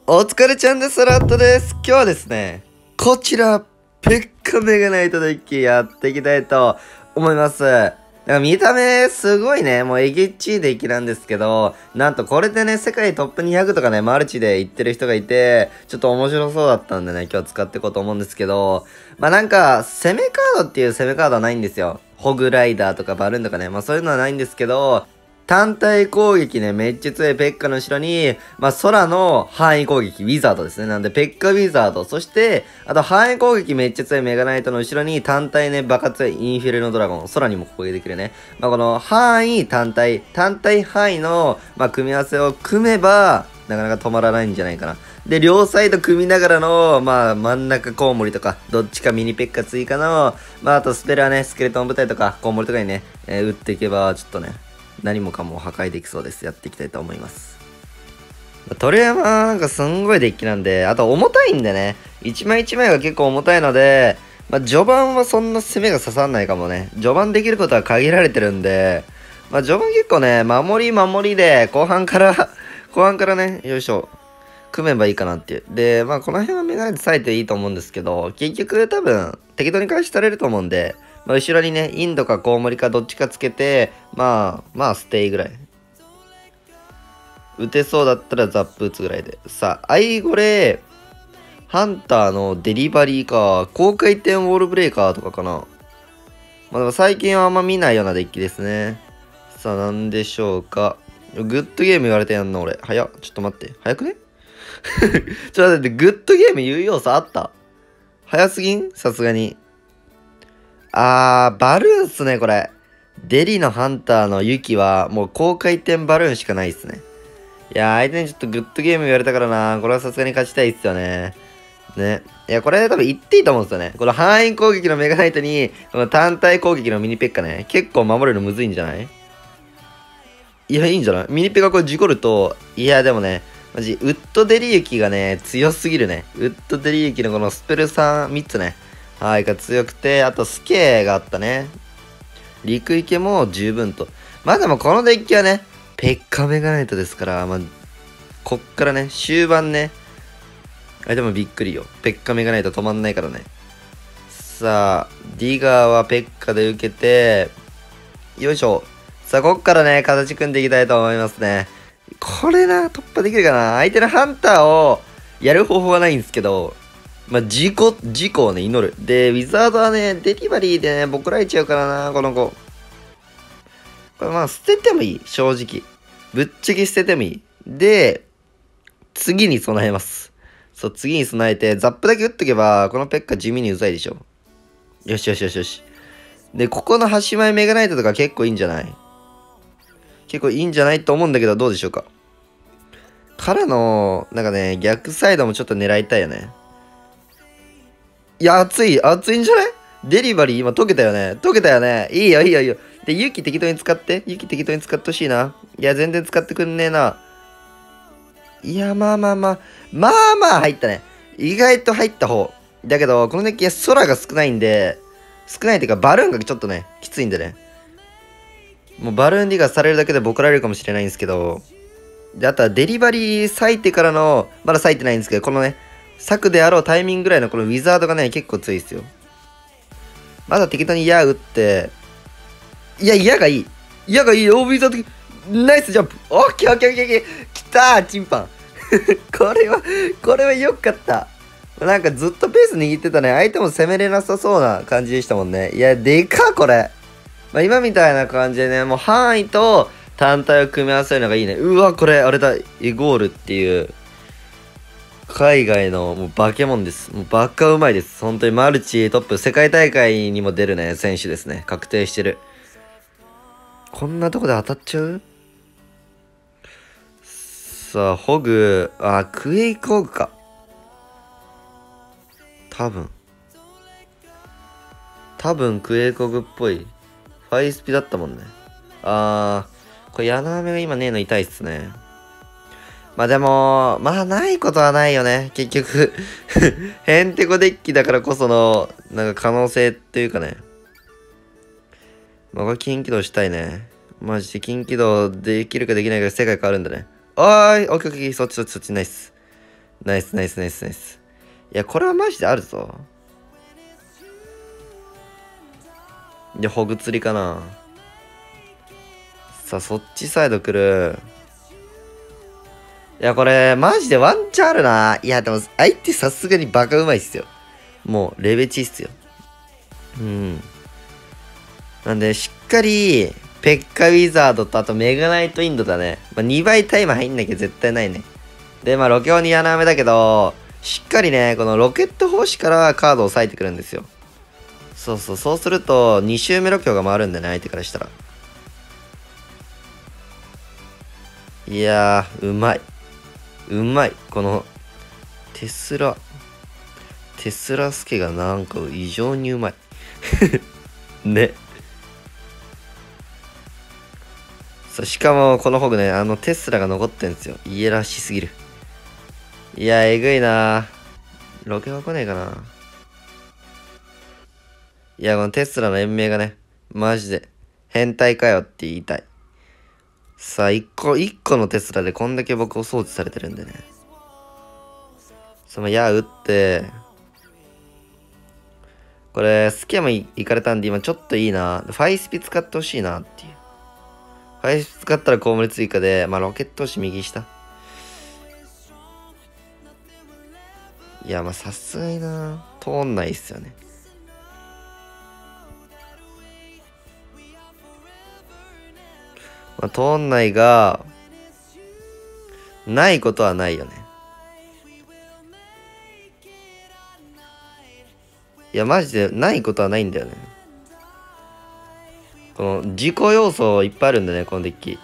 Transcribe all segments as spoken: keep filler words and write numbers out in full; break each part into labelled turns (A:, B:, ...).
A: お疲れちゃんです。ラットです。今日はですね、こちら、ペッカメガナイトデッキやっていきたいと思います。なんか見た目すごいね、もうえげっちいデッキなんですけど、なんとこれでね、世界トップにひゃくとかね、マルチで言ってる人がいて、ちょっと面白そうだったんでね、今日使っていこうと思うんですけど、まあなんか、攻めカードっていう攻めカードはないんですよ。ホグライダーとかバルーンとかね、まあそういうのはないんですけど、単体攻撃ね、めっちゃ強いペッカの後ろに、まあ、空の範囲攻撃、ウィザードですね。なんで、ペッカウィザード。そして、あと、範囲攻撃めっちゃ強いメガナイトの後ろに、単体ね、バカ強いインフィレのドラゴン。空にも攻撃できるね。まあ、この、範囲、単体、単体範囲の、まあ、組み合わせを組めば、なかなか止まらないんじゃないかな。で、両サイド組みながらの、まあ、真ん中コウモリとか、どっちかミニペッカ追加の、まあ、あとスペラね、スケレトン部隊とか、コウモリとかにね、えー、打っていけば、ちょっとね、何もかも破壊できそうです。やっていきたいと思います。鳥山なんかすんごいデッキなんで、あと重たいんでね、一枚一枚が結構重たいので、まあ、序盤はそんな攻めが刺さんないかもね。序盤できることは限られてるんで、まあ、序盤結構ね、守り守りで、後半から後半からね、よいしょ、組めばいいかなっていう。で、まあこの辺はメガネで割いていいと思うんですけど、結局多分適当に返しされると思うんで、まあ、後ろにね、インドかコウモリかどっちかつけて、まあ、まあ、ステイぐらい。打てそうだったらザップ打つぐらいで。さあ、アイゴレ、ハンターのデリバリーか、高回転ウォールブレーカーとかかな。まあでも最近はあんま見ないようなデッキですね。さあ、なんでしょうか。グッドゲーム言われてやんの俺。早っ。ちょっと待って。早くねちょっと待って、グッドゲーム言う要素あった？早すぎん？さすがに。あー、バルーンっすね、これ。デリのハンターのユキは、もう高回転バルーンしかないっすね。いやー、相手にちょっとグッドゲーム言われたからな。これはさすがに勝ちたいっすよね。ね。いや、これ多分言っていいと思うんですよね。この範囲攻撃のメガナイトに、この単体攻撃のミニペッカね。結構守るのむずいんじゃない？いや、いいんじゃない？ミニペッカこれ事故ると、いや、でもね、マジ、ウッドデリユキがね、強すぎるね。ウッドデリユキのこのスペルさん、みっつね。はい、が強くて、あとスケがあったね。陸池も十分と。まあでもこのデッキはね、ペッカメガナイトですから、まあ、こっからね、終盤ね。あ、でもびっくりよ。ペッカメガナイト止まんないからね。さあ、ディガーはペッカで受けて、よいしょ。さあ、こっからね、形組んでいきたいと思いますね。これな、突破できるかな。相手のハンターをやる方法はないんですけど、まあ、事故、事故をね、祈る。で、ウィザードはね、デリバリーでね、ボコられちゃうからな、この子。これまあ、捨ててもいい、正直。ぶっちゃけ捨ててもいい。で、次に備えます。そう、次に備えて、ザップだけ打っとけば、このペッカ地味にうざいでしょ。よしよしよしよし。で、ここの端前メガナイトとか結構いいんじゃない？結構いいんじゃないと思うんだけど、どうでしょうか。からの、なんかね、逆サイドもちょっと狙いたいよね。いや、熱い、熱いんじゃない？デリバリー今解けたよね。解けたよね。いいよ、いいよ、いいよ。で、勇気適当に使って。勇気適当に使ってほしいな。いや、全然使ってくんねえな。いや、まあまあまあ。まあまあ入ったね。意外と入った方。だけど、このデッキは空が少ないんで、少ないっていうか、バルーンがちょっとね、きついんでね。もうバルーンディガーされるだけでボコられるかもしれないんですけど、で、あとはデリバリー割いてからの、まだ割いてないんですけど、このね、割くであろうタイミングぐらいのこのウィザードがね、結構強いですよ。まだ適当に矢打って、いや、矢がいい。矢がいいよ、ウィザード、ナイスジャンプ。オッケーオッケーオッケーオッケー。来たー、チンパン。これは、これは良かった。なんかずっとペース握ってたね。相手も攻めれなさそうな感じでしたもんね。いや、でかっ、これ。まあ、今みたいな感じでね、もう範囲と単体を組み合わせるのがいいね。うわ、これ、あれだ、エゴールっていう、海外のもうバケモンです。もうバカうまいです。本当にマルチトップ、世界大会にも出るね、選手ですね。確定してる。こんなとこで当たっちゃう？さあ、ホグ、あ、クエイクホグか。多分。多分クエイクホグっぽい。ファイスピだったもんね。あー、これ柳雨が今ねえの痛いっすね。まあでも、まあないことはないよね。結局ヘンテコデッキだからこその、なんか可能性っていうかね。まあこれ近畿道したいね。マジで近畿道できるかできないかで世界変わるんだね。おーい、オッケーオッケー、そっちそっちそっちナイス。 ナイスナイスナイスナイス。いや、これはマジであるぞ。で、ほぐ釣りかな。さあ、そっちサイド来る。いや、これ、マジでワンチャンあるな。いや、でも、相手さすがにバカうまいっすよ。もう、レベチっすよ。うん。なんで、しっかり、ペッカウィザードと、あとメガナイトインドだね。まあ、にばいタイム入んなきゃ絶対ないね。で、まあ、ロケオに穴埋めだけど、しっかりね、このロケット方式からカードを割いてくるんですよ。そうそう、そうすると、に周目ロケオが回るんだね、相手からしたら。いやー、うまい。うまい。この、テスラ、テスラスケがなんか異常にうまい。ね。そう、しかも、このホグね、あのテスラが残ってんですよ。いやらしすぎる。いや、えぐいな。ロケは来ねえかな。いや、このテスラの延命がね、マジで、変態かよって言いたい。さあ、一個、一個のテスラでこんだけ僕を装置されてるんでね。その矢打って、これ、スケもいかれたんで、今ちょっといいな。ファイスピ使ってほしいなっていう。ファイスピ使ったらコウモリ追加で、まあ、ロケット押し右下。いや、まあ、さすがにな。通んないっすよね。まあ、通んないが、ないことはないよね。いや、マジでないことはないんだよね。この自己要素いっぱいあるんだね、このデッキ。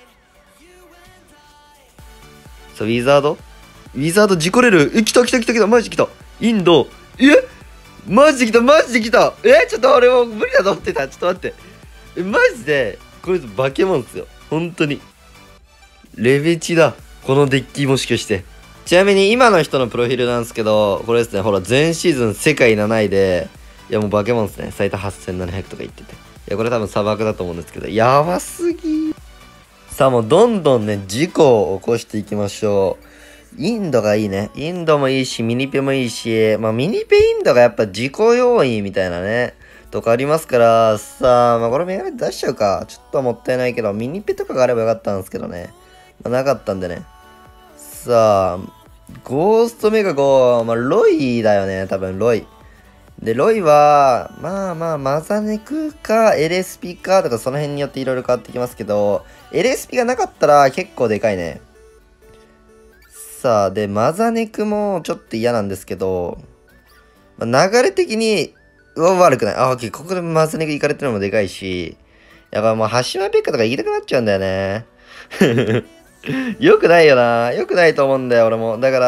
A: そう、ウィザードウィザード事故れる。え、来た来た来た来た、マジで来た。インド。えマジで来た、マジで来た。えちょっと俺も無理だと思ってた。ちょっと待って。え、マジで、こいつ化け物っすよ。本当に。レベチだ。このデッキもしかして。ちなみに今の人のプロフィールなんですけど、これですね、ほら、前シーズン世界なないで、いやもう化け物ですね。最多はっせんななひゃくとか言ってて。いや、これ多分砂漠だと思うんですけど、やばすぎ。さあもうどんどんね、事故を起こしていきましょう。インドがいいね。インドもいいし、ミニペもいいし、まあミニペインドがやっぱ自己要因みたいなね、とかありますから、さあ、まあこれメガネ出しちゃうか。ちょっともったいないけど、ミニペとかがあればよかったんですけどね。まあなかったんでね。さあ、ゴーストメガゴー、まあロイだよね、多分ロイ。で、ロイは、まあまあ、マザネクか エルエスピー かとかその辺によっていろいろ変わってきますけど、エルエスピー がなかったら結構でかいね。さあ、で、マザネクもちょっと嫌なんですけど、まあ、流れ的に、うわ、悪くない。あ、オッケー、ここでマザネク行かれてるのもでかいし、やっぱもう、ハシマペッカとか行きたくなっちゃうんだよね。よくないよな。よくないと思うんだよ、俺も。だから、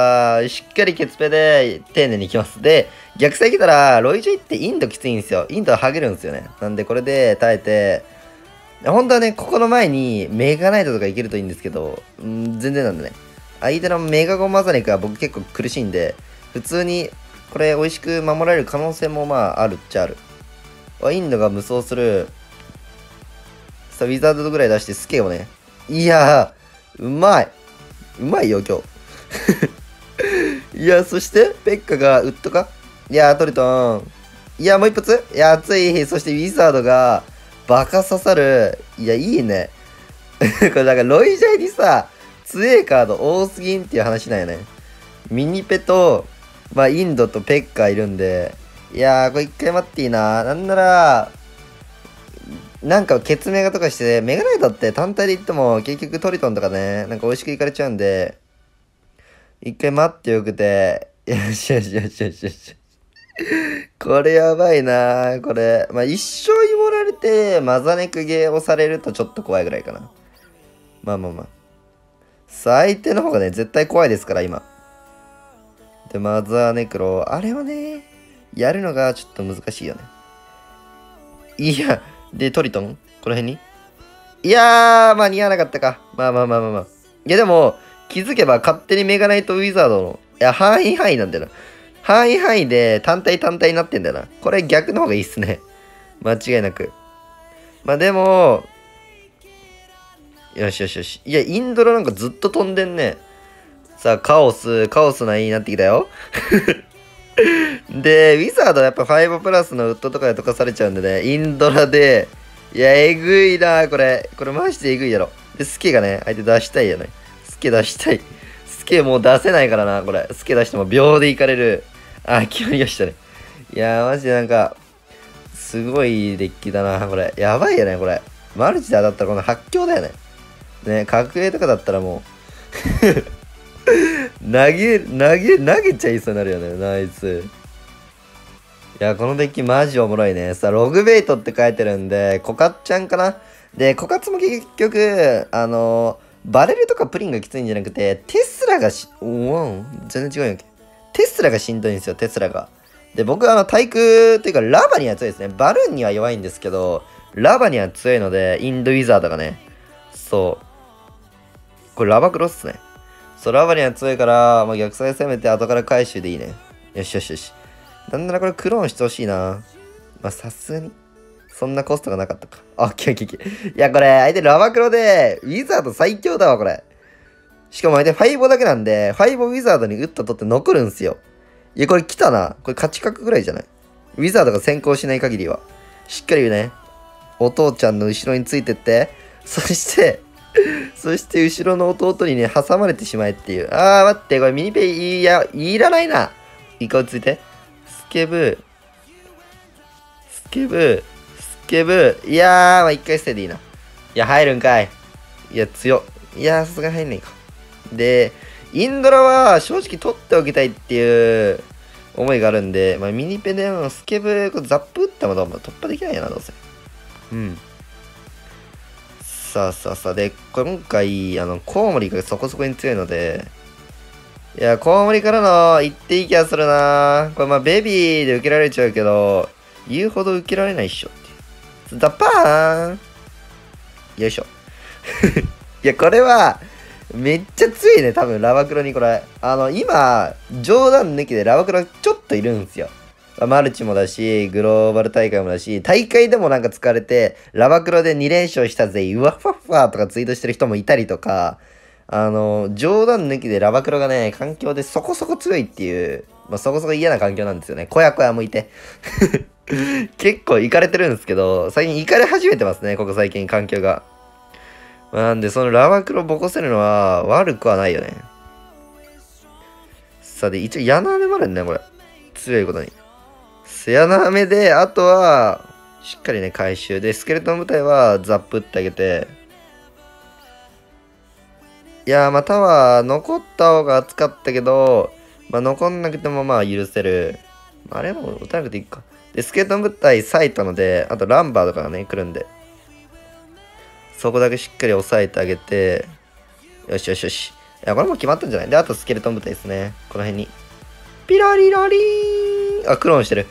A: しっかりケツペで丁寧に行きます。で、逆サイ来たら、ロイジョイってインドきついんですよ。インドはハゲるんですよね。なんで、これで耐えて、本当はね、ここの前にメガナイトとかいけるといいんですけど、ん全然なんでね。相手のメガゴマザネクは僕結構苦しいんで、普通にこれ美味しく守られる可能性もまああるっちゃある。インドが無双する、さ、ウィザードぐらい出してスケをね。いやー、うまい。うまいよ、今日。いや、そして、ペッカがウッドかいやー、トリトン。いや、もう一発いや、熱い。そしてウィザードが、バカ刺さる。いや、いいね。これ、なんか、ロイジャイにさ、強えカード多すぎんっていう話なんよね。ミニペと、まあ、インドとペッカいるんで、いやー、これ一回待っていいな。なんなら、なんか、ケツメガとかして、メガナイトって単体で言っても、結局トリトンとかね、なんか美味しくいかれちゃうんで、一回待ってよくて、よしよしよしよしよし。これやばいなこれ。まあ、一生芋られて、マザネクゲーをされるとちょっと怖いぐらいかな。まあまあまあ。さあ、相手の方がね、絶対怖いですから、今。で、マザーネクロ、あれをね、やるのがちょっと難しいよね。いや、で、トリトンこの辺にいやー、間に合わなかったか。まあまあまあまあまあ。いや、でも、気づけば勝手にメガナイトウィザードの、いや、範囲範囲なんだよな。範囲範囲で単体単体になってんだよな。これ逆の方がいいっすね。間違いなく。まあでも、よしよしよし。いや、インドラなんかずっと飛んでんね。 さあ、カオス、カオスな絵になってきたよ。で、ウィザードはやっぱごプラスのウッドとかで溶かされちゃうんでね、インドラで、いや、えぐいな、これ。これマジでえぐいやろ。で、スケがね、相手出したいよね。スケ出したい。スケもう出せないからな、これ。スケ出しても秒でいかれる。あ、決まりましたね。いやー、マジでなんか、すごいデッキだな、これ。やばいよね、これ。マルチで当たったらこの発狂だよね。ね、格 A とかだったらもう投げ、投げ、投げちゃいそうになるよね。ナイス。いや、このデッキマジおもろいね。さあ、ログベイトって書いてるんで、コカッちゃんかな。で、コカツも結局、あのー、バレルとかプリンがきついんじゃなくて、テスラがし、おお全然違うよ。テスラがしんどいんですよ、テスラが。で、僕はあの、対空っていうか、ラバには強いですね。バルーンには弱いんですけど、ラバには強いので、インドウィザードがね。そう。これラバクロっすね。そう、ラバには強いから、まあ、逆サイ攻めて後から回収でいいね。よしよしよし。なんならこれクローンしてほしいな。まあ、さすがに。そんなコストがなかったか。あ、オッケーオッケーオッケー。いや、これ、相手ラバクロで、ウィザード最強だわ、これ。しかも相手ファイボだけなんで、ファイボウィザードに打ったとって残るんすよ。いや、これ来たな。これ勝ち角ぐらいじゃない？ウィザードが先行しない限りは。しっかりね、お父ちゃんの後ろについてって、そして、そして後ろの弟にね、挟まれてしまえっていう。あー、待って、これミニペイ、いや、いらないな。いい顔ついて。スケブ、スケブ、スケブ。いやー、まあ、一回捨てでいいな。いや、入るんかい。いや、強い。いやー、さすがに入んないか。で、インドラは正直取っておきたいっていう思いがあるんで、まあ、ミニペでのスケブ、ザップ打ったら突破できないよな、どうせ。うん。さあさあさあ、で、今回、あの、コウモリがそこそこに強いので、いや、コウモリからの一定いい気がするな。これ、まあ、ベビーで受けられちゃうけど、言うほど受けられないっしょっていう。ザッパーンよいしょ。いや、これは、めっちゃ強いね、多分、ラバクロにこれ。あの、今、冗談抜きでラバクロちょっといるんですよ。マルチもだし、グローバル大会もだし、大会でもなんか疲れて、ラバクロでに連勝したぜ、うわふわふわとかツイートしてる人もいたりとか、あの、冗談抜きでラバクロがね、環境でそこそこ強いっていう、まあ、そこそこ嫌な環境なんですよね。小屋小屋もいて。結構イカれてるんですけど、最近イカれ始めてますね、ここ最近環境が。なんで、そのラバクロボコせるのは悪くはないよね。さあ、で、一応、ヤナアメもあるんだね、これ。強いことに。ヤナアメで、あとは、しっかりね、回収で、スケルトン部隊はザップってあげて、いやー、まあ、タワー、残った方が熱かったけど、まあ、残んなくてもまあ、許せる。あれも打たなくていいか。で、スケルトン部隊割いたので、あとランバーとかがね、来るんで。そこだけしっかり押さえてあげて、よしよしよし。いや、これも決まったんじゃないで、あとスケルトン部隊ですね。この辺に。ピロリロリーンあ、クローンしてる。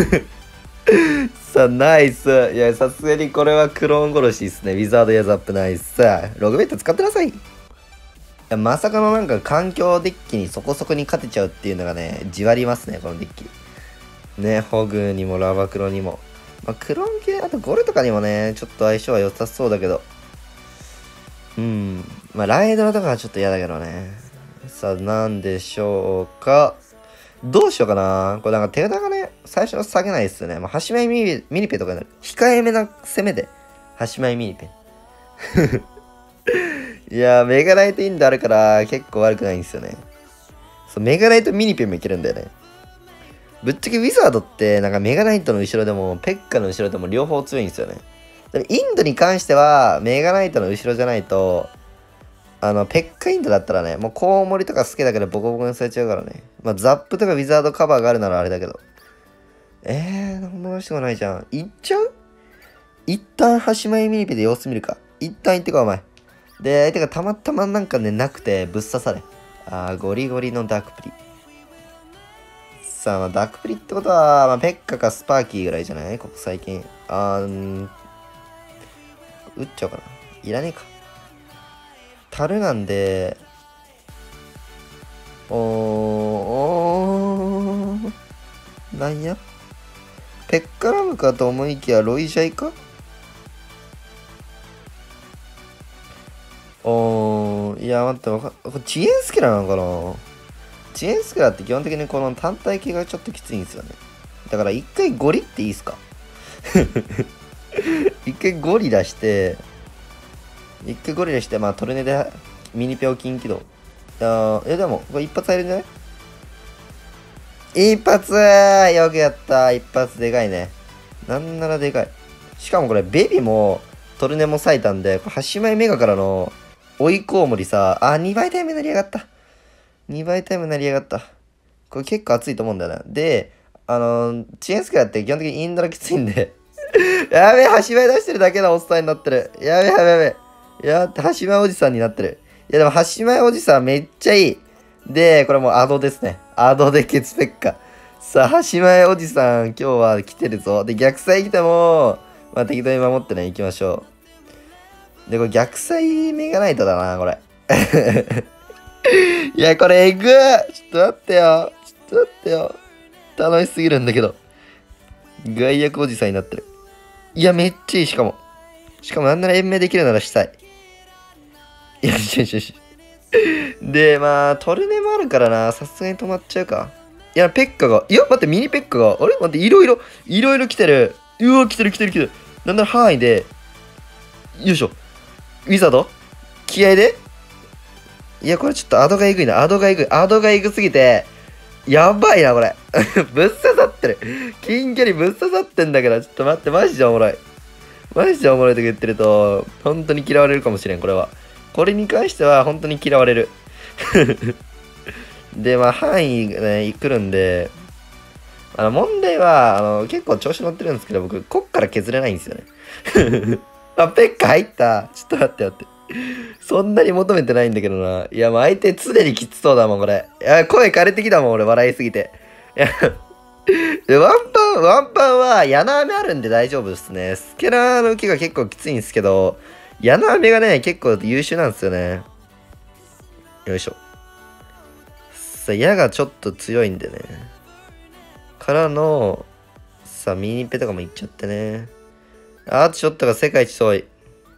A: さあ、ナイス。いや、さすがにこれはクローン殺しですね。ウィザードヤザップナイス。さあ、ログベット使ってなさい。いや、まさかのなんか環境デッキにそこそこに勝てちゃうっていうのがね、じわりますね、このデッキ。ね、ホグにもラバクロにも。まあ、クローン系、あとゴルとかにもね、ちょっと相性は良さそうだけど。うん。まあ、ライドラとかはちょっと嫌だけどね。さあ、なんでしょうか。どうしようかな。これなんか手札がね、最初の下げないっすよね。まあ、端前ミニミニペとかになる。控えめな攻めで、端前ミニペ。いやー、メガナイトインドあるから結構悪くないんですよね。そう、メガナイトミニペもいけるんだよね。ぶっちゃけウィザードって、なんかメガナイトの後ろでも、ペッカの後ろでも両方強いんですよね。でもインドに関しては、メガナイトの後ろじゃないと、あの、ペッカインドだったらね、もうコウモリとか好きだけどボコボコにされちゃうからね。まあ、ザップとかウィザードカバーがあるならあれだけど。えー、なんも出してこないじゃん。行っちゃう一旦端前ミニペで様子見るか。一旦行ってこい、お前。で、相手がたまたまなんかね、なくて、ぶっ刺され。あー、ゴリゴリのダークプリ。さあ、まあ、ダークプリってことは、まあ、ペッカかスパーキーぐらいじゃないここ最近。あーん、打っちゃおうかな。いらねえか。樽なんで、おー、おー、なんやペッカラムかと思いきやロイジャイかおー、いやや、待って、わかこれ遅延スキラーなのかな。遅延スキラーって基本的にこの単体系がちょっときついんですよね。だから一回ゴリっていいっすか。一回ゴリ出して、一回ゴリ出して、まあトルネでミニペオ近畿道。あえ、でも、これ一発入るんじゃない？一発よくやった。一発でかいね。なんならでかい。しかもこれ、ベビも、トルネも咲いたんで、はち枚メガからの、追いコウモリさ、あ、にばいタイムになりやがった。にばいタイムになりやがった。これ結構熱いと思うんだよな。で、あのー、遅延スクラって基本的にインドラきついんで。やべえ、はち枚出してるだけのおっさんになってる。やべえ、やべえ、やべえ。やって、はち枚おじさんになってる。いや、でもはち枚おじさんめっちゃいい。で、これもうアドですね。アドでケツペッカ。さあ、はち枚おじさん、今日は来てるぞ。で、逆サイ来ても、まあ、適当に守ってね、行きましょう。で、これ逆サイメガナイトだな、これ。いや、これえぐー。ちょっと待ってよ。ちょっと待ってよ。楽しすぎるんだけど。外役おじさんになってる。いや、めっちゃいい、しかも。しかもなんなら延命できるならしたい。よしよしよし。で、まあ、トルネもあるからな。さすがに止まっちゃうか。いや、ペッカが。いや、待って、ミニペッカが。あれ待って、いろいろ、いろいろ来てる。うわ、来てる来てる来てる。なんなら範囲で。よいしょ。ウィザード気合でいや、これちょっとアドがえぐいな。アドがえぐい。アドがえぐすぎて。やばいな、これ。ぶっ刺さってる。近距離ぶっ刺さってんだけど、ちょっと待って、マジでおもろい。マジでおもろいとか言ってると、本当に嫌われるかもしれん、これは。これに関しては、本当に嫌われる。で、まあ、範囲がね、来るんで、あの、問題は、あの、結構調子乗ってるんですけど、僕、こっから削れないんですよね。あ、ペッカ入った。ちょっと待って待って。そんなに求めてないんだけどな。いや、もう相手常にきつそうだもん、これ。いや、声枯れてきたもん、俺、笑いすぎて。いや、でワンパン、ワンパンは、柳雨あるんで大丈夫ですね。スケラーの受けが結構きついんですけど、柳雨がね、結構優秀なんですよね。よいしょ。さあ、矢がちょっと強いんでね。からの、さあ、ミニペとかもいっちゃってね。あとちょっとが世界一遠い。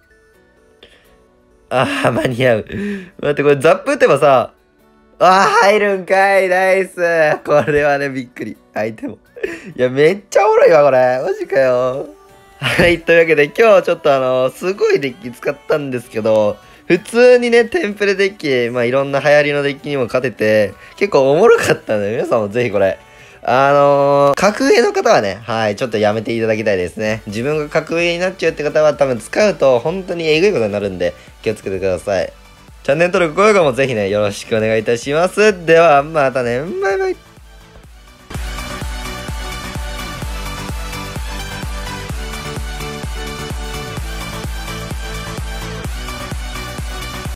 A: ああ、間に合う。待って、これザップ打てばさ、ああ、入るんかい、ナイス。これはね、びっくり。相手も。いや、めっちゃおもろいわ、これ。マジかよ。はい、というわけで、今日ちょっとあの、すごいデッキ使ったんですけど、普通にね、テンプレデッキ、まあ、いろんな流行りのデッキにも勝てて、結構おもろかったんで、皆さんもぜひこれ、あのー、格上の方はね、はい、ちょっとやめていただきたいですね。自分が格上になっちゃうって方は多分使うと本当にえぐいことになるんで、気をつけてください。チャンネル登録、高評価もぜひね、よろしくお願いいたします。では、またね、バイバイ。